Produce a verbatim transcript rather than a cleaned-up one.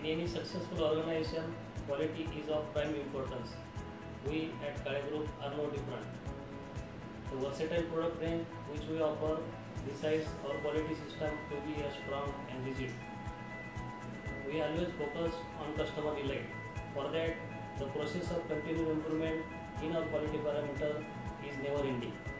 In any successful organization, quality is of prime importance. We at Kale Group are no different. The versatile product range which we offer decides our quality system to be a strong and rigid. We always focus on customer delight. For that, the process of continuous improvement in our quality parameter is never ending.